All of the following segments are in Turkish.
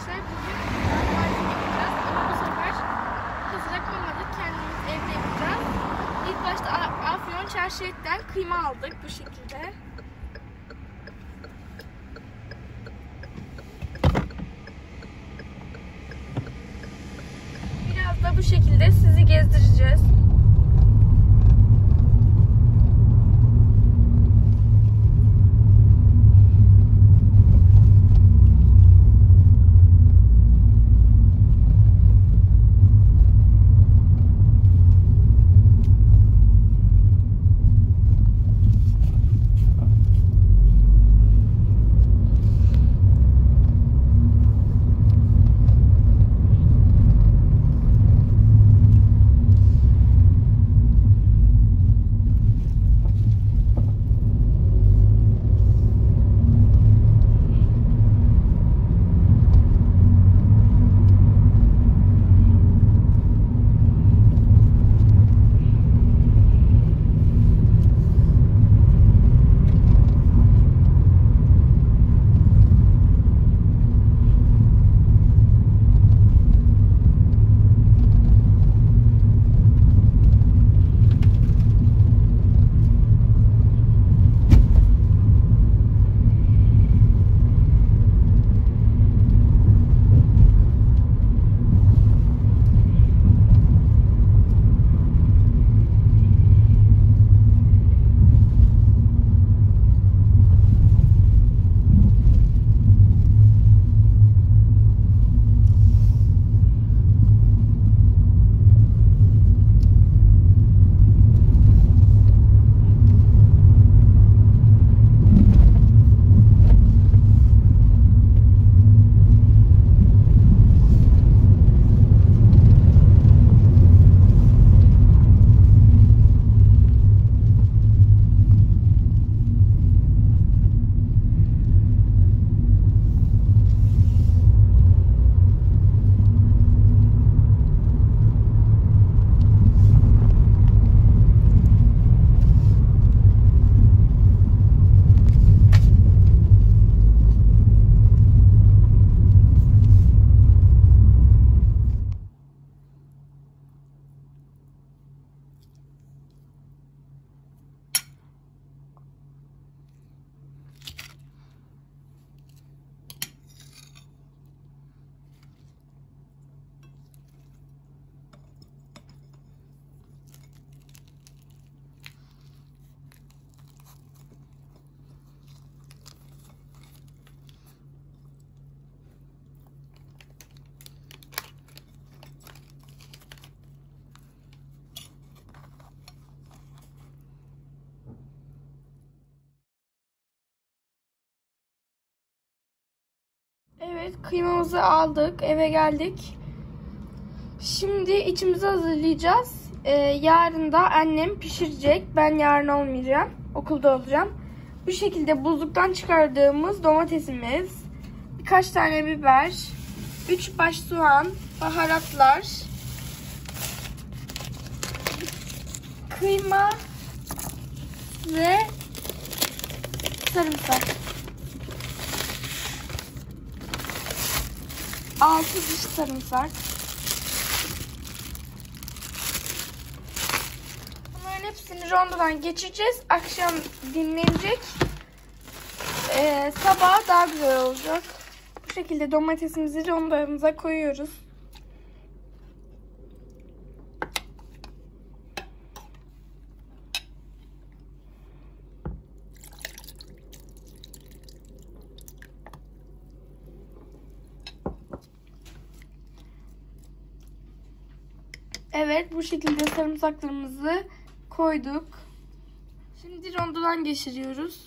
arkadaşlar, bugün lahmacun yapacağız ama bu sefer hazıra koymadık, kendimiz evde yapacağız. İlk başta Afyon Çarşı'dan kıyma aldık bu şekilde. Biraz da bu şekilde sizi gezdireceğiz. Evet, kıymamızı aldık, eve geldik. Şimdi içimizi hazırlayacağız. Yarın da annem pişirecek. Ben yarın olmayacağım, okulda olacağım. Bu şekilde buzluktan çıkardığımız domatesimiz, birkaç tane biber, 3 baş soğan, baharatlar, kıyma ve sarımsak. 6 diş sarımsak. Bunların hepsini rondodan geçireceğiz. Akşam dinlenecek. Sabah daha güzel olacak. Bu şekilde domatesimizi rondomuza koyuyoruz. Evet, bu şekilde sarımsaklarımızı koyduk. Şimdi rondodan geçiriyoruz.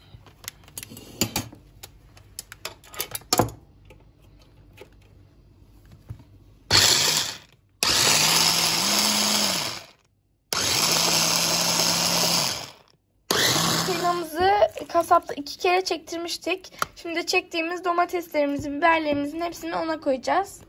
Kıymamızı kasapta 2 kere çektirmiştik. Şimdi çektiğimiz domateslerimizin, biberlerimizin hepsini ona koyacağız.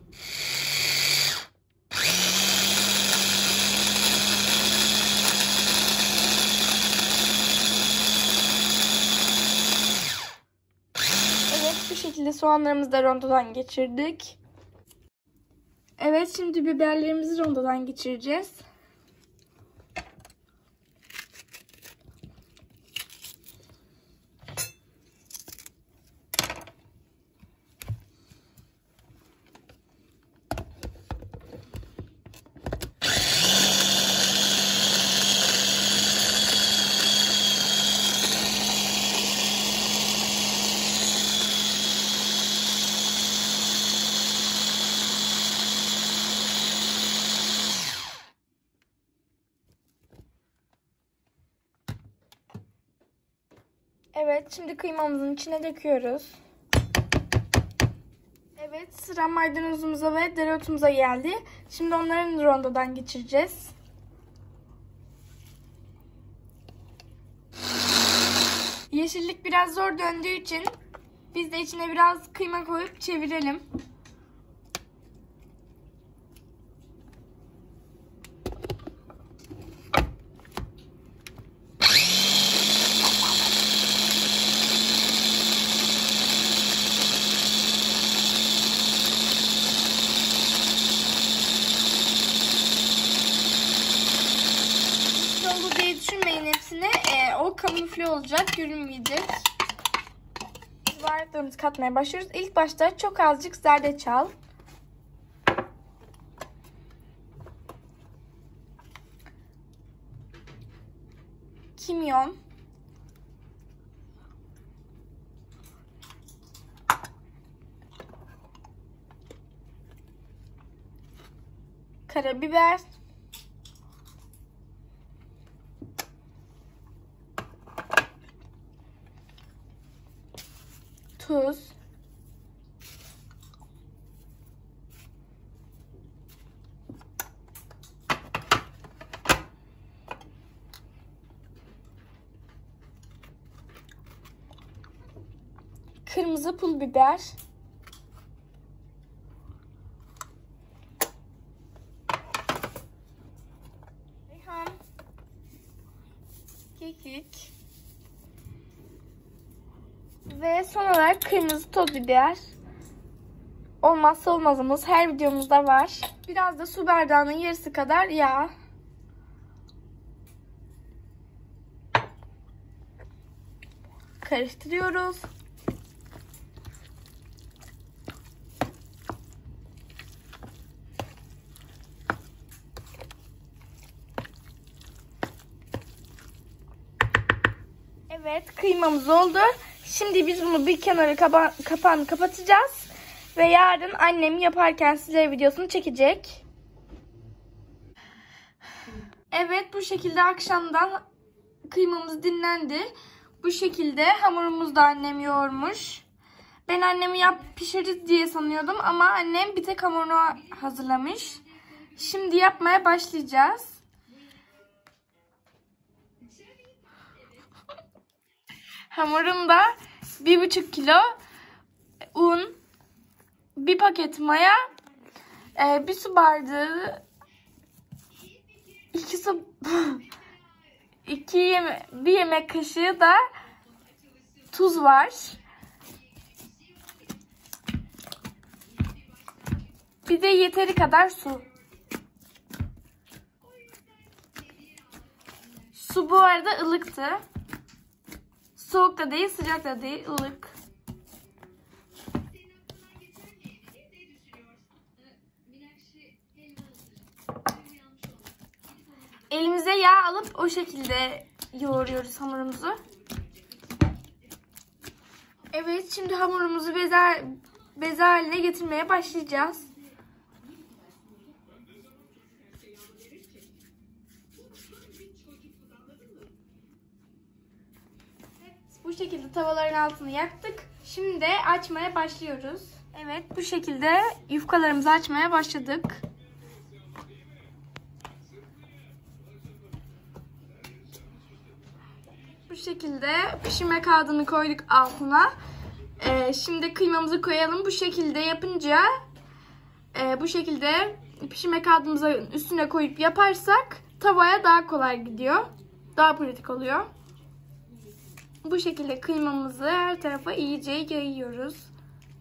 şekilde soğanlarımızı da rondodan geçirdik. Evet, şimdi biberlerimizi rondodan geçireceğiz. Evet, şimdi kıymamızın içine döküyoruz. Evet, sıra maydanozumuza ve dereotumuza geldi. Şimdi onları rondodan geçireceğiz. Yeşillik biraz zor döndüğü için biz de içine biraz kıyma koyup çevirelim. Oldu diye düşünmeyin hepsini. O kamufle olacak, görünmeyecek. Baharatlarımızı katmaya başlıyoruz. İlk başta çok azıcık zerdeçal. Kimyon. Karabiber. Tuz. Kırmızı pul biber. Reyhan. Kekik. Ve son olarak kırmızı toz biber. Olmazsa olmazımız, her videomuzda var. Biraz da su bardağının yarısı kadar yağ. Karıştırıyoruz. Evet, kıymamız oldu. Şimdi biz bunu bir kenara kapağını kapatacağız. Ve yarın annem yaparken size videosunu çekecek. Evet, bu şekilde akşamdan kıymamız dinlendi. Bu şekilde hamurumuzu da annem yoğurmuş. Ben annemi pişirdi diye sanıyordum ama annem bir tek hamurunu hazırlamış. Şimdi yapmaya başlayacağız. Hamurumda 1,5 kilo un, 1 paket maya, 1 su bardağı, 1 yemek kaşığı da tuz var. Bir de yeteri kadar su. Su bu arada ılıktı. Soğuk da değil, sıcak da değil, ılık. Elimize yağ alıp o şekilde yoğuruyoruz hamurumuzu. Evet, şimdi hamurumuzu beze haline getirmeye başlayacağız. Bu şekilde tavaların altını yaktık. Şimdi de açmaya başlıyoruz. Evet, bu şekilde yufkalarımızı açmaya başladık. Bu şekilde pişirme kağıdını koyduk altına. Şimdi kıymamızı koyalım. Bu şekilde yapınca bu şekilde pişirme kağıdımızı üstüne koyup yaparsak tavaya daha kolay gidiyor. Daha pratik oluyor. Bu şekilde kıymamızı her tarafa iyice yayıyoruz.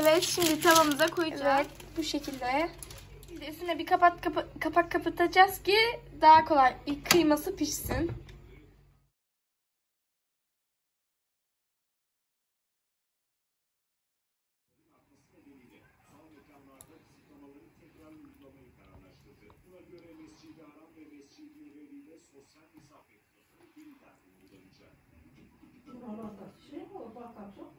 Evet, şimdi tavamıza koyacağız. Evet, bu şekilde. Şimdi üstüne bir kapak kapatacağız ki daha kolay kıyması pişsin. Şey mi o? Bak